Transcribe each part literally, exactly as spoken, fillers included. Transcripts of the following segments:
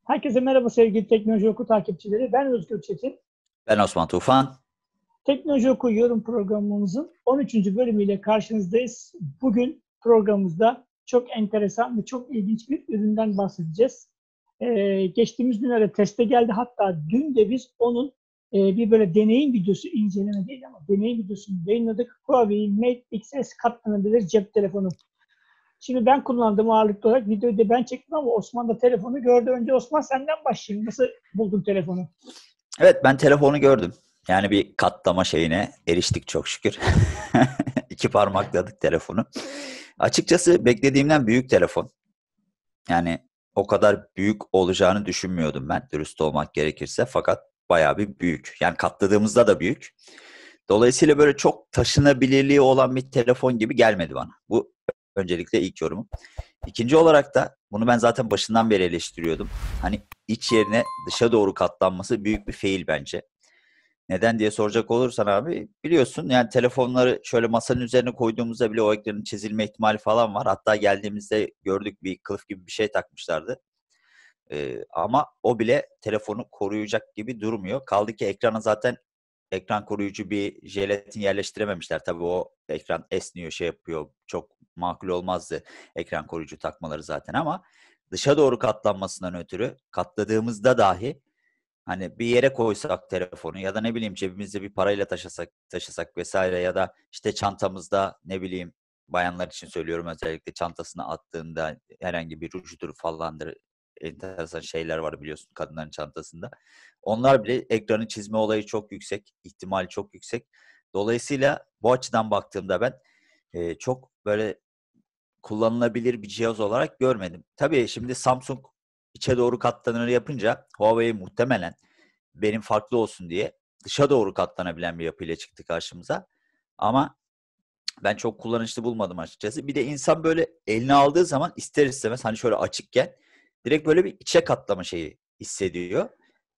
Herkese merhaba sevgili Teknoloji Oku takipçileri. Ben Özgür Çetin. Ben Osman Tufan. Teknoloji Oku yorum programımızın on üçüncü bölümüyle karşınızdayız. Bugün programımızda çok enteresan ve çok ilginç bir üründen bahsedeceğiz. Ee, geçtiğimiz günlerde teste geldi. Hatta dün de biz onun e, bir böyle deneyim videosu, inceleme değil ama deneyim videosunu yayınladık. Huawei Mate X S katlanabilir cep telefonu. Şimdi ben kullandım ağırlıklı olarak. Videoyu da ben çektim ama Osman da telefonu gördü. Önce Osman senden başlayayım. Nasıl buldun telefonu? Evet, ben telefonu gördüm. Yani bir katlama şeyine eriştik çok şükür. İki parmakladık telefonu. Açıkçası beklediğimden büyük telefon. Yani o kadar büyük olacağını düşünmüyordum ben, dürüst olmak gerekirse. Fakat bayağı bir büyük. Yani katladığımızda da büyük. Dolayısıyla böyle çok taşınabilirliği olan bir telefon gibi gelmedi bana. Bu öncelikle ilk yorumum. İkinci olarak da bunu ben zaten başından beri eleştiriyordum. Hani iç yerine dışa doğru katlanması büyük bir fail bence. Neden diye soracak olursan abi, biliyorsun yani telefonları şöyle masanın üzerine koyduğumuzda bile o ekranın çizilme ihtimali falan var. Hatta geldiğimizde gördük, bir kılıf gibi bir şey takmışlardı. Ee, ama o bile telefonu koruyacak gibi durmuyor. Kaldı ki ekrana zaten ekran koruyucu bir jelatin yerleştirememişler. Tabii o ekran esniyor, şey yapıyor. Çok makul olmazdı ekran koruyucu takmaları zaten, ama dışa doğru katlanmasından ötürü katladığımızda dahi hani bir yere koysak telefonu ya da ne bileyim cebimizde bir parayla taşısak taşısak vesaire, ya da işte çantamızda, ne bileyim, bayanlar için söylüyorum, özellikle çantasına attığında herhangi bir rujdur falandır, enteresan şeyler var biliyorsun kadınların çantasında. Onlar bile ekranı çizme olayı çok yüksek, ihtimali çok yüksek. Dolayısıyla bu açıdan baktığımda ben e, çok böyle kullanılabilir bir cihaz olarak görmedim. Tabii şimdi Samsung içe doğru katlanır yapınca Huawei muhtemelen benim farklı olsun diye dışa doğru katlanabilen bir yapıyla çıktı karşımıza. Ama ben çok kullanışlı bulmadım açıkçası. Bir de insan böyle eline aldığı zaman ister istemez hani şöyle açıkken direkt böyle bir içe katlama şeyi hissediyor.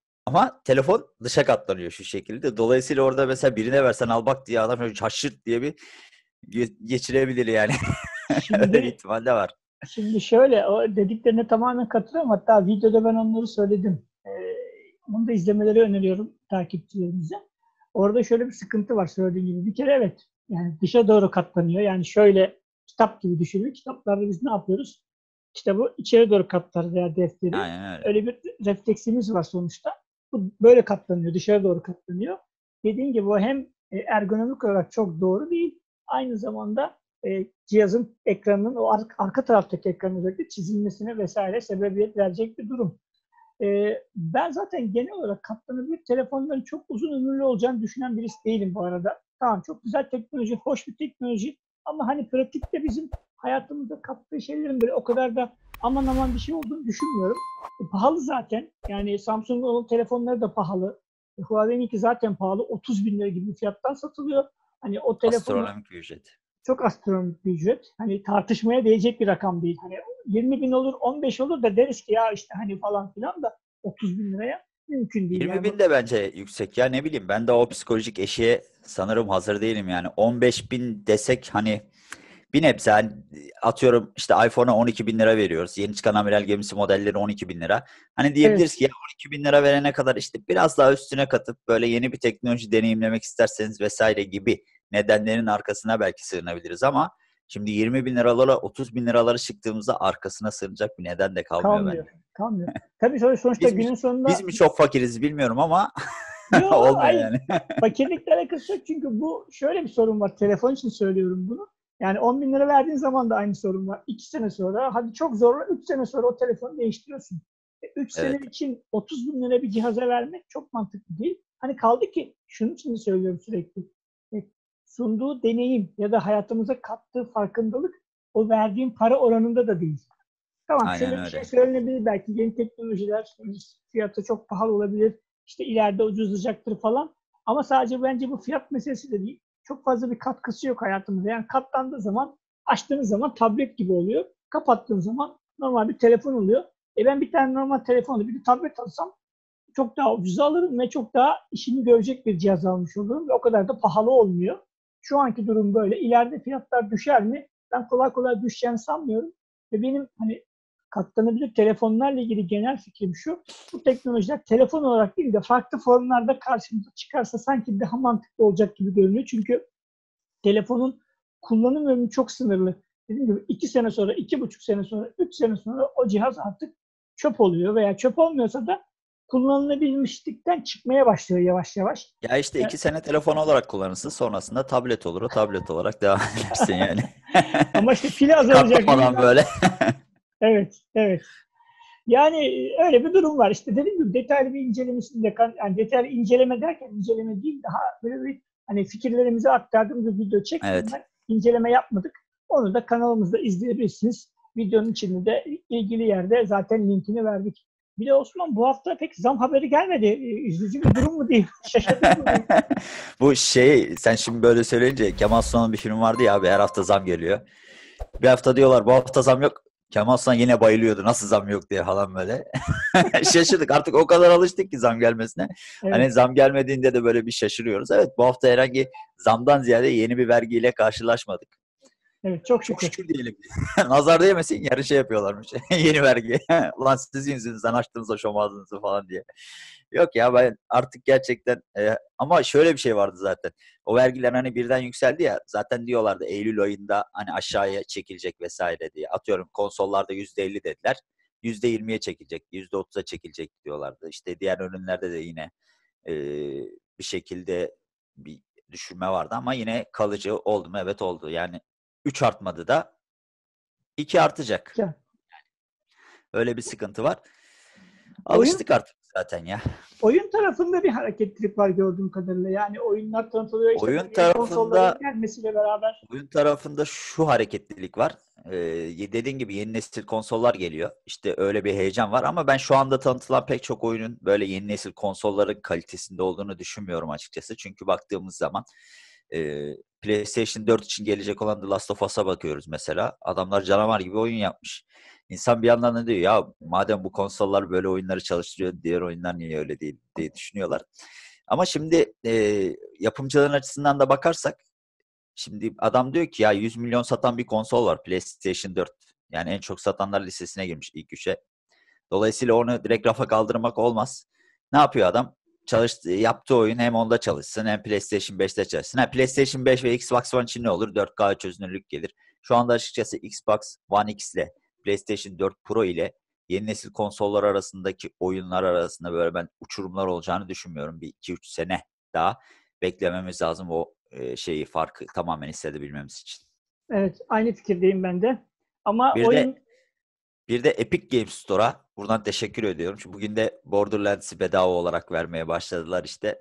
Ama telefon dışa katlanıyor şu şekilde. Dolayısıyla orada mesela birine versen al bak diye, adam şöyle şaşırt diye bir ge- geçirebilir yani. Öyle bir Şimdi ihtimal de var. şimdi şöyle o dediklerine tamamen katılıyorum. Hatta videoda ben onları söyledim. Ee, Bunu da izlemeleri öneriyorum takipçilerimize. Orada şöyle bir sıkıntı var söylediğim gibi. Bir kere evet yani dışa doğru katlanıyor. Yani şöyle kitap gibi düşünün. Kitaplarda biz ne yapıyoruz? Kitabı içeri doğru katlarız veya defteri. Aynen öyle. Öyle bir refleksimiz var sonuçta. Bu böyle katlanıyor, dışarı doğru katlanıyor. Dediğim gibi o hem e, ergonomik olarak çok doğru değil, aynı zamanda e, cihazın ekranının o ar- arka taraftaki ekranın özellikle çizilmesine vesaire sebebiyet verecek bir durum. E, ben zaten genel olarak katlanabilir telefonların çok uzun ömürlü olacağını düşünen birisi değilim bu arada. Tamam çok güzel teknoloji, hoş bir teknoloji ama hani pratikte bizim hayatımızda kattığı şeylerin böyle o kadar da aman aman bir şey olduğunu düşünmüyorum. E, pahalı zaten. Yani Samsung'un telefonları da pahalı. E, Huawei'ninki zaten pahalı. otuz bin lira gibi bir fiyattan satılıyor. Hani o telefonu Astronomik bir ücret. çok astronomik bir ücret. Hani tartışmaya değecek bir rakam değil. Hani yirmi bin olur, on beş olur da deriz ki ya işte hani falan filan da otuz bin liraya mümkün değil. yirmi Yani bin de bence yüksek ya, ne bileyim, ben de o psikolojik eşiğe sanırım hazır değilim yani. on beş bin desek hani bir nebze, hani atıyorum işte iPhone'a on iki bin lira veriyoruz. Yeni çıkan amiral gemisi modelleri on iki bin lira. Hani diyebiliriz evet, ki ya on iki bin lira verene kadar işte biraz daha üstüne katıp böyle yeni bir teknoloji deneyimlemek isterseniz vesaire gibi nedenlerin arkasına belki sığınabiliriz, ama şimdi yirmi bin liralara otuz bin liralara çıktığımızda arkasına sığınacak bir neden de kalmıyor kalmıyor. bende. Kalmıyor. Tabii sonuçta sonuçta Biz mi günün biz sonunda mi çok fakiriz bilmiyorum ama yok olmuyor hayır. yani. Fakirlikle alakası yok çünkü bu şöyle bir sorun var. Telefon için söylüyorum bunu. Yani on bin lira verdiğin zaman da aynı sorun var. iki sene sonra hadi çok zorla üç sene sonra o telefonu değiştiriyorsun. üç sene Evet. için otuz bin lira bir cihaza vermek çok mantıklı değil. Hani kaldı ki şunun için de söylüyorum sürekli. E, Sunduğu deneyim ya da hayatımıza kattığı farkındalık o verdiğin para oranında da değil. Tamam Aynen şöyle bir şey öyle. söylenebilir belki yeni teknolojiler fiyatı çok pahalı olabilir. İşte ileride ucuzlayacaktır falan. Ama sadece bence bu fiyat meselesi de değil. Çok fazla bir katkısı yok hayatımıza. Yani katlandığı zaman açtığınız zaman tablet gibi oluyor. Kapattığın zaman normal bir telefon oluyor. E ben bir tane normal telefonu bir de tablet alsam çok daha ucuz alırım ve çok daha işimi görecek bir cihaz almış olurum ve o kadar da pahalı olmuyor. Şu anki durum böyle. İleride fiyatlar düşer mi? Ben kolay kolay düşeceğini sanmıyorum. Ve benim hani katlanabilir telefonlarla ilgili genel fikrim şu. Bu teknolojiler telefon olarak değil de farklı formlarda karşımıza çıkarsa sanki daha mantıklı olacak gibi görünüyor. Çünkü telefonun kullanım ömrü çok sınırlı. Dediğim gibi iki sene sonra, iki buçuk sene sonra, üç sene sonra o cihaz artık çöp oluyor veya çöp olmuyorsa da kullanılabilmişlikten çıkmaya başlıyor yavaş yavaş. Ya işte Yani, iki sene telefon olarak kullanırsın. Sonrasında tablet olur. O tablet olarak devam edersin yani. ama işte pili azalacak. Katlamadan böyle. Evet, evet. Yani öyle bir durum var. İşte dediğim gibi detaylı bir incelemesinde, yani detaylı inceleme derken inceleme değil, daha böyle bir hani fikirlerimizi aktardığım bir video çektim Evet. ben. İnceleme yapmadık. Onu da kanalımızda izleyebilirsiniz. Videonun içinde de ilgili yerde zaten linkini verdik. Bir de Osman, bu hafta pek zam haberi gelmedi. Üzücü bir durum mu diyeyim? Şaşırdın mı diyeyim? Bu şey, sen şimdi böyle söyleyince Kemal Sunal'ın bir film vardı ya abi, her hafta zam geliyor. Bir hafta diyorlar bu hafta zam yok. Kemal Sunal yine bayılıyordu. Nasıl zam yok diye falan böyle. Şaşırdık. Artık o kadar alıştık ki zam gelmesine. Hani Evet, zam gelmediğinde de böyle bir şaşırıyoruz. Evet, bu hafta herhangi zamdan ziyade yeni bir vergiyle karşılaşmadık. evet, çok Çok şükür. şükür diyelim. Nazar değmesin, yarın şey yapıyorlarmış. Yeni vergi. Ulan sizin yüzünüzden açtınız o şom ağzınızı falan diye. Yok ya, ben artık gerçekten e, ama şöyle bir şey vardı zaten. O vergiler hani birden yükseldi ya, zaten diyorlardı Eylül ayında hani aşağıya çekilecek vesaire diye. Atıyorum konsollarda yüzde elli dediler. yüzde yirmiye çekilecek, yüzde otuza çekilecek diyorlardı. İşte diğer ürünlerde de yine e, bir şekilde bir düşürme vardı ama yine kalıcı oldu mu? Evet, oldu. Yani üç artmadı da iki artacak. Ya, Öyle bir sıkıntı var. oyun Alıştık artık zaten ya. Oyun tarafında bir hareketlilik var gördüğüm kadarıyla. Yani oyunlar tanıtılıyor, işte Oyun bu yeni konsolların tarafında gelmesiyle beraber. oyun tarafında şu hareketlilik var. Ee, dediğin gibi yeni nesil konsollar geliyor. İşte öyle bir heyecan var ama ben şu anda tanıtılan pek çok oyunun böyle yeni nesil konsolların kalitesinde olduğunu düşünmüyorum açıkçası. Çünkü baktığımız zaman e, PlayStation dört için gelecek olan The Last of Us'a bakıyoruz mesela. Adamlar canavar gibi oyun yapmış. İnsan bir yandan da diyor ya, madem bu konsollar böyle oyunları çalıştırıyor, diğer oyunlar niye öyle değil diye düşünüyorlar. Ama şimdi e, yapımcıların açısından da bakarsak, şimdi adam diyor ki ya yüz milyon satan bir konsol var PlayStation dört. Yani en çok satanlar listesine girmiş ilk üçe. Dolayısıyla onu direkt rafa kaldırmak olmaz. Ne yapıyor adam? Çalıştığı, yaptığı oyun hem onda çalışsın hem PlayStation beşte çalışsın. Ha, PlayStation beş ve Xbox One için ne olur? dört K çözünürlük gelir. Şu anda açıkçası Xbox One X ile PlayStation dört Pro ile yeni nesil konsollar arasındaki oyunlar arasında böyle ben uçurumlar olacağını düşünmüyorum. Bir iki üç sene daha beklememiz lazım o e, şeyi, farkı tamamen hissedebilmemiz için. Evet, aynı fikirdeyim ben de. Ama Bir de oyun Bir de Epic Games Store'a buradan teşekkür ediyorum. Çünkü bugün de Borderlands'i bedava olarak vermeye başladılar işte.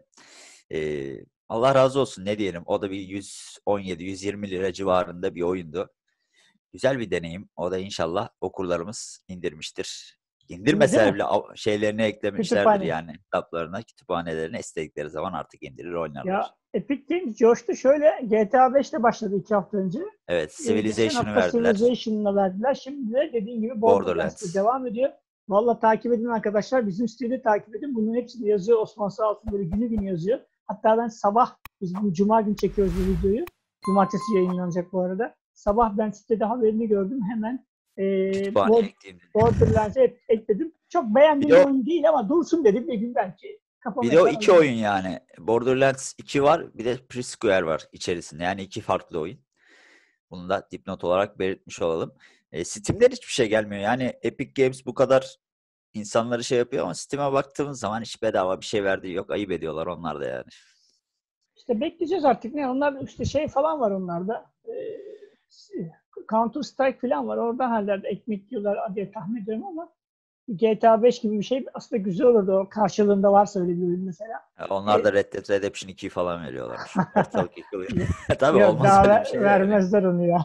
Ee, Allah razı olsun, ne diyelim. O da bir yüz on yedi yüz yirmi lira civarında bir oyundu. Güzel bir deneyim. O da inşallah okurlarımız indirmiştir. değil İndirmeseler mi? bile av- şeylerini eklemişlerdir Kütüphane. yani. Kitaplarına, kütüphanelerine istedikleri zaman artık indirir oynarlar. Ya Epic Games coştu. Şöyle G T A beşle başladı iki hafta önce. Evet, Ee, geçen Civilization'ı hafta verdiler. Civilization'la verdiler. Şimdi de dediğin gibi Borderlands'te Borderlands. devam ediyor. Valla takip edin arkadaşlar. Bizim siteyi takip edin. Bunun hepsini yazıyor. Osman sağ olsun böyle günü günü yazıyor. Hatta ben sabah, biz bu cuma günü çekiyoruz bu videoyu. Cumartesi yayınlanacak bu arada. Sabah ben sitede haberini gördüm. Hemen e, Kütüphaneye ekleyeyim dedim. Borderlands'e ek- ekledim. Çok Bir beğendiğim de bir o oyun değil ama dursun dedim. Bir gün belki kafam Bir de o eser iki alırım. oyun yani. Borderlands iki var, bir de Pre-Square var içerisinde. Yani iki farklı oyun. Bunu da dipnot olarak belirtmiş olalım. E, Steam'den hiçbir şey gelmiyor. Yani Epic Games bu kadar insanları şey yapıyor ama Steam'e baktığımız zaman hiç bedava bir şey verdiği yok. Ayıp ediyorlar onlar da yani. İşte bekleyeceğiz artık. Ne? Onlar işte şey falan var onlarda. Ee, Counter Strike falan var. Oradan herhalde ekmek yiyorlar diye tahmin ediyorum ama G T A beş gibi bir şey aslında güzel olurdu. O karşılığında varsa öyle bir oyun mesela. E, onlar Ee, da Red Dead Redemption ikiyi falan veriyorlarmış. Ortalık yıkılıyor. Tabii Yok, olmaz daha öyle bir ver- şey de yani. vermezler onu ya.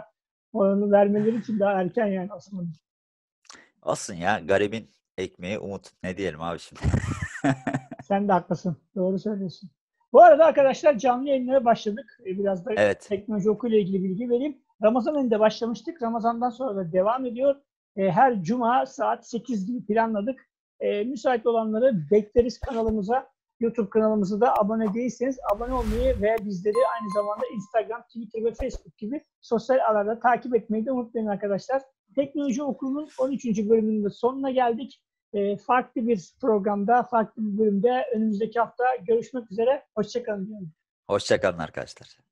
Onu vermeleri için daha erken yani aslında. Olsun ya, garibin ekmeği umut. Ne diyelim abi şimdi. Sen de haklısın. Doğru söylüyorsun. Bu arada arkadaşlar canlı yayınlara başladık. Ee, Biraz da Evet. teknoloji okuyla ilgili bilgi vereyim. Ramazan ayında başlamıştık. Ramazandan sonra da devam ediyor. Ee, Her cuma saat sekiz gibi planladık. Ee, Müsait olanları bekleriz kanalımıza. YouTube kanalımıza da abone değilseniz abone olmayı ve bizleri aynı zamanda Instagram, Twitter ve Facebook gibi sosyal ağlarda takip etmeyi de unutmayın arkadaşlar. Teknoloji Okulu'nun on üçüncü bölümünün de sonuna geldik. E, farklı bir programda, farklı bir bölümde önümüzdeki hafta görüşmek üzere. Hoşça kalın diyorum. Hoşça kalın arkadaşlar.